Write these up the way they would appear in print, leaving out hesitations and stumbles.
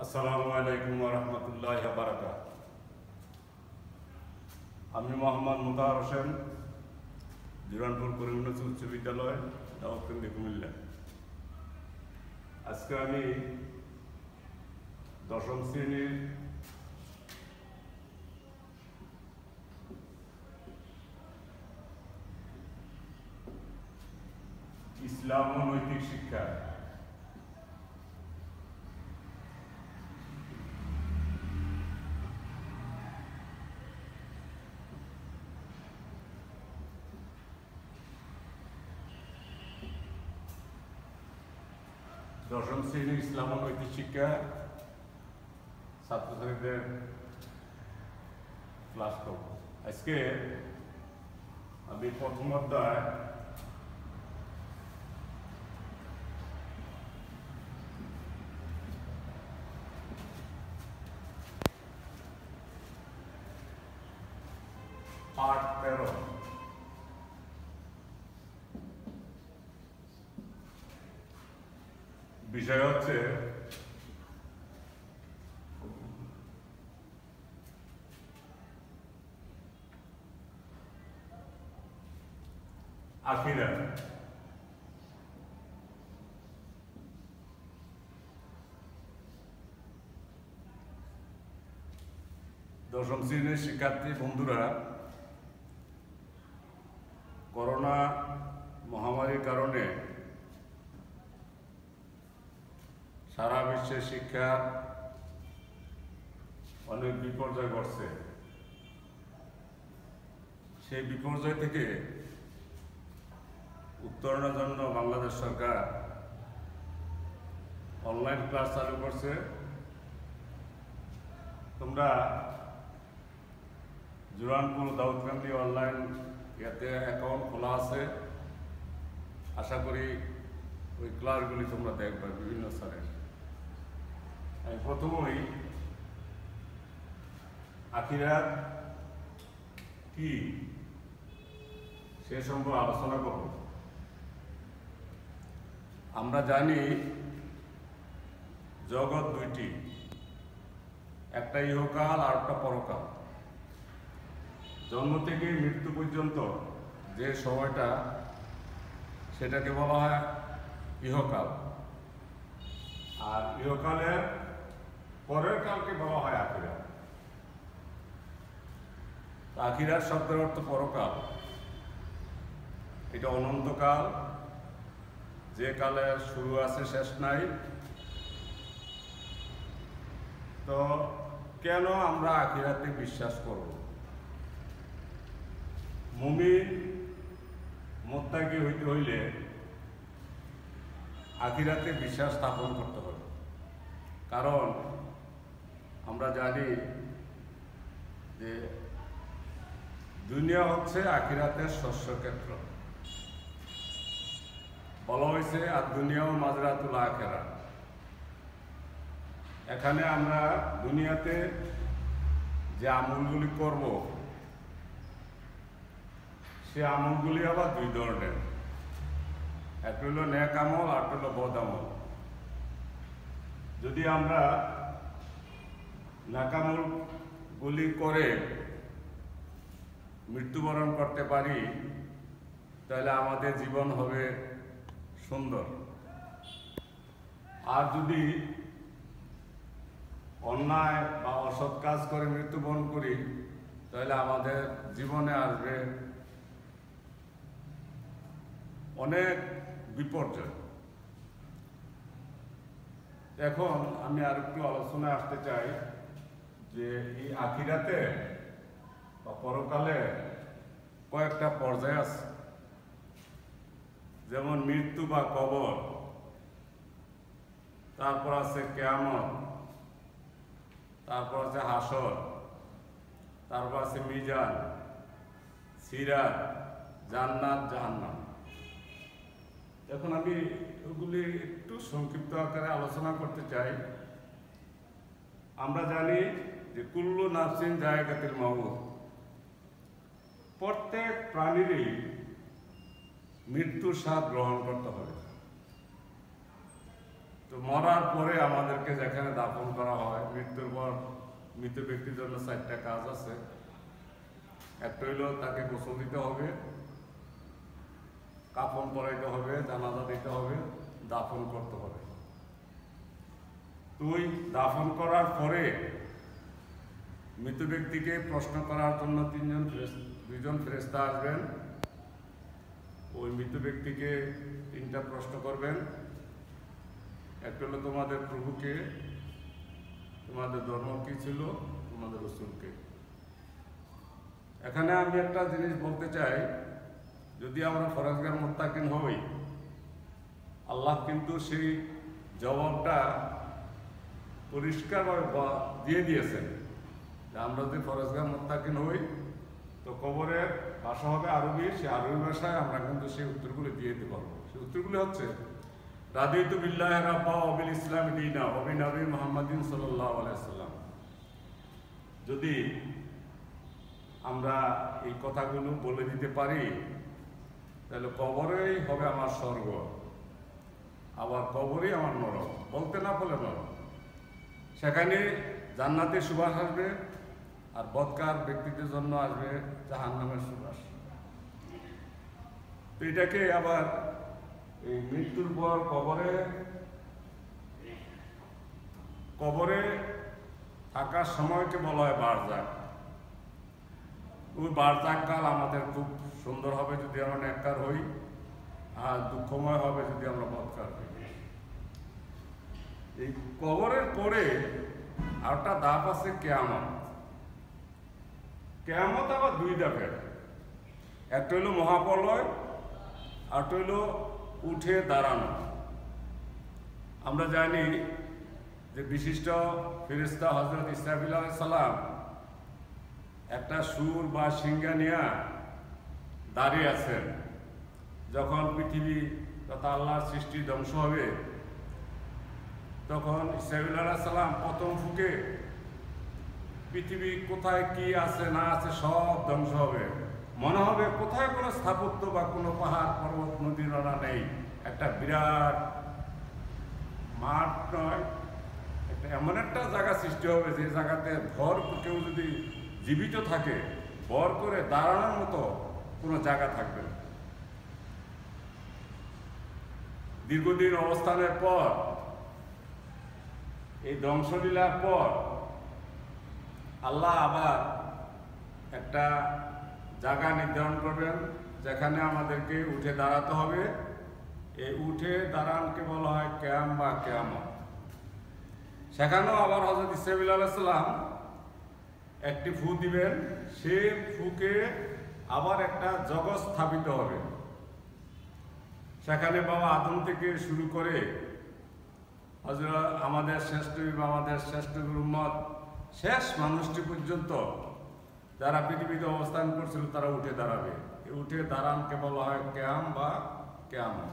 আসসালামু আলাইকুম ওয়া রাহমাতুল্লাহি ওয়া বারাকাতুহু। আমি মোহাম্মদ মুতাহার হোসেন, জুরানপুর করিমগঞ্জ উচ্চ বিদ্যালয়, দাউদকান্দি, কুমিল্লা। আজকে আমি দশম শ্রেণীর ইসলাম ও নৈতিক শিক্ষা দশম শ্রেণীর ইসলাম ও নৈতিক শিক্ষা ছাত্রছাত্রীদের ক্লাস করব। আজকে আমি প্রথম অধ্যায় পাঠ 13 বিষয় হচ্ছে আখিরাত। দশম শ্রেণীর শিক্ষার্থী বন্ধুরা, করোনা মহামারীর কারণে সারা বিশ্বে শিক্ষা অনেক বিপর্যয় ঘটছে। সেই বিপর্যয় থেকে উত্তরণের জন্য বাংলাদেশ সরকার অনলাইন ক্লাস চালু করছে। তোমরা জুরানপুর দাউদকান্দি অনলাইন ইয়াতে অ্যাকাউন্ট খোলা আছে, আশা করি ওই ক্লাসগুলি তোমরা দেখবে বিভিন্ন স্যারের। আমি প্রথমেই আখিরাত কি সে সম্পর্কে আলোচনা করব। আমরা জানি জগৎ দুইটি, একটা ইহকাল আর একটা পরকাল। জন্ম থেকে মৃত্যু পর্যন্ত যে সময়টা, সেটাকে বলা হয় ইহকাল, আর ইহকালের পরের কালকে বলা হয় আখিরাত। আখিরাত শব্দের অর্থ পরকাল। এটা অনন্তকাল, যে কালের শুরু আছে শেষ নাই। তো কেন আমরা আখিরাতে বিশ্বাস করব? মুমিন মুত্তাকি হইতে হইলে আখিরাতে বিশ্বাস স্থাপন করতে হবে। কারণ আমরা জানি যে দুনিয়া হচ্ছে আখিরাতের শস্যক্ষেত্র। বলা হয়েছে আর দুনিয়াও মাজরাতুল আখিরা। এখানে আমরা দুনিয়াতে যে আমলগুলি করব, সে আমলগুলি আবার দুই ধরনের। একটা হলো নেক আমল, আর একটা হলো বদ আমল। যদি আমরা নেক আমলগুলি করে মৃত্যুবরণ করতে পারি, তাহলে আমাদের জীবন হবে সুন্দর। আর যদি অন্যায় বা অসৎ কাজ করে মৃত্যুবরণ করি, তাহলে আমাদের জীবনে আসবে অনেক বিপর্যয়। এখন আমি আর একটু আলোচনায় আসতে চাই যে এই আখিরাতে বা পরকালে কয়েকটা পর্যায় আছে। যেমন মৃত্যু বা কবর, তারপর আছে কিয়ামত, তারপর আছে হাসর, তারপর আছে মিজান, সিরাত, জান্নাত, জাহান্নাম। এখন আমি ওগুলি একটু সংক্ষিপ্ত আকারে আলোচনা করতে চাই। আমরা জানি যে কুল্লু নাফসিন যায়কাতুল মাউত, প্রত্যেক প্রাণীরই মৃত্যুর স্বাদ গ্রহণ করতে হবে। তো মরার পরে আমাদেরকে যেখানে দাফন করা হয়, মৃত্যুর পর মৃত ব্যক্তির জন্য 4টা কাজ আছে। একটা হইল তাকে গোসল দিতে হবে, কাফন পরাইতে হবে, জানাজা দিতে হবে, দাফন করতে হবে। তুই দাফন করার পরে মৃত ব্যক্তিকে প্রশ্ন করার জন্য 2জন ফেরেশতা আসবেন। ওই মৃত ব্যক্তিকে 3টা প্রশ্ন করবেন। একটা হলো তোমাদের প্রভুকে, তোমাদের ধর্ম কি ছিল, তোমাদের রাসূলকে। এখানে আমি একটা জিনিস বলতে চাই, যদি আমরা ফরজগার মুত্তাকিন হই, আল্লাহ কিন্তু সেই জবাবটা পরিষ্কারভাবে দিয়ে দিয়েছেন যে আমরা যদি ফরজগার মুত্তাকিন হই তো কবরের ভাষা হবে আরবি, সেই আরবি ভাষায় আমরা কিন্তু সেই উত্তরগুলি দিয়ে দিতে পারবো। সেই উত্তরগুলি হচ্ছে রাদিতু বিল্লাহি রাব্বা ওয়া বিল ইসলামি দীনা ওয়া বিনবী মুহাম্মাদিন সাল্লাল্লাহু আলাইহি ওয়াসাল্লাম। যদি আমরা এই কথাগুলো বলে দিতে পারি তাহলে কবরেই হবে আমার স্বর্গ, আবার কবরই আমার নরক। বলতে না বলে নরক। সেখানে জান্নাতের সুবাস আসবে, আর বদকার ব্যক্তিদের জন্য আসবে জাহান্নামের সুবাস। তো এটাকে আবার এই মৃত্যুর পর কবরে থাকার সময়কে বলা হয় বারজাক। ওই বারজাক কাল আমাদের খুব সুন্দর হবে যদি আমরা নেককার হই, আর দুঃখময় হবে যদি আমরা বদকার হই। এই কবরের পরে আরেকটা ধাপ আছে কিয়ামত। কিয়ামত আবার 2 ধাপের। একটা হইল মহাপ্রলয়, আরেকটা হইল উঠে দাঁড়ানো। আমরা জানি যে বিশিষ্ট ফেরেশতা হযরত ইসরাফিল আলাইহিস সালাম একটা সুর বা সিংহা নিয়ে দাঁড়িয়ে আছেন। যখন পৃথিবী তথা আল্লাহর সৃষ্টি ধ্বংস হবে, তখন ইসরাফিল আলাইহিস সালাম প্রথম ফুঁকে পৃথিবী কোথায় কি আছে না আছে সব ধ্বংস হবে। মনে হবে কোথায় কোনো স্থাপত্য বা কোনো পাহাড় পর্বত নদী নালা নেই, একটা বিরাট মাঠ নয়, এমন একটা জায়গা সৃষ্টি হবে যে জায়গাতে ভর কেউ যদি জীবিত থাকে ভর করে দাঁড়ানোর মতো কোনো জায়গা থাকবে না। দীর্ঘদিন অবস্থানের পর, এই ধ্বংসলীলার পর আল্লাহ আবার একটা জায়গা নির্ধারণ করবেন যেখানে আমাদেরকে উঠে দাঁড়াতে হবে। এই উঠে দাঁড়ানকে বলা হয় কিয়াম বা কিয়ামত। সেখানেও আবার হযরত ইসরাফিল আলাইহিস সালাম একটি ফু দিবেন, সে ফুকে আবার একটা জগৎ স্থাপিত হবে। সেখানে বাবা আদম থেকে শুরু করে হযরত আমাদের শ্রেষ্ঠ উম্মত শেষ মানুষটি পর্যন্ত যারা পৃথিবীতে অবস্থান করছিল তারা উঠে দাঁড়াবে। এই উঠে দাঁড়ানকে বলা হয় কিয়াম বা কিয়ামত।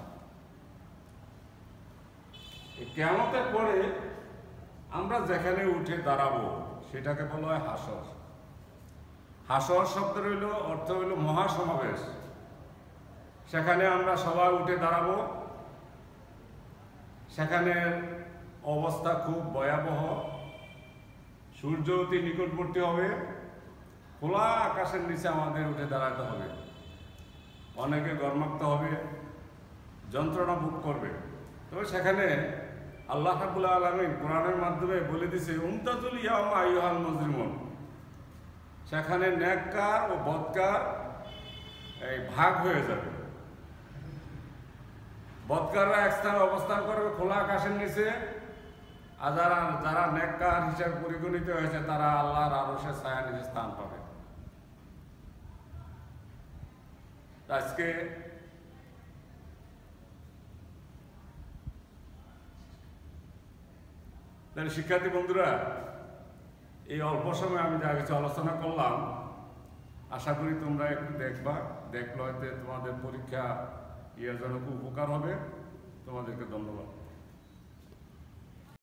এই কিয়ামতের পরে আমরা যেখানে উঠে দাঁড়াবো সেটাকে বলা হয় হাসর। হাসর শব্দের অর্থ হইল মহাসমাবেশ। সেখানে আমরা সবাই উঠে দাঁড়াবো। সেখানের অবস্থা খুব ভয়াবহ। সূর্য অতি নিকটবর্তী হবে, খোলা আকাশের নিচে আমাদের উঠে দাঁড়াতে হবে। অনেকে ঘর্মাক্ত হবে, যন্ত্রণা ভোগ করবে। তবে সেখানে আল্লাহ রাব্বুল আলামিন কোরআনের মাধ্যমে বলে দিয়েছে উমতাজুল ইয়াওমা আইয়ুহাল মুজরিমুন। সেখানে নেককার ও বদকার এই ভাগ হয়ে যাবে। বদকাররা এক স্থানে অবস্থান করবে খোলা আকাশের নিচে, আর যারা নেককার হিসেবে পরিগণিত হয়েছে তারা আল্লাহর আরশের ছায়ার নিচে স্থান পাবে। আজকে তাহলে শিক্ষার্থী বন্ধুরা, এই অল্প সময় আমি যা কিছু আলোচনা করলাম আশা করি তোমরা একটু দেখলে হয়তো তোমাদের পরীক্ষা জন্য খুব উপকার হবে। তোমাদেরকে ধন্যবাদ।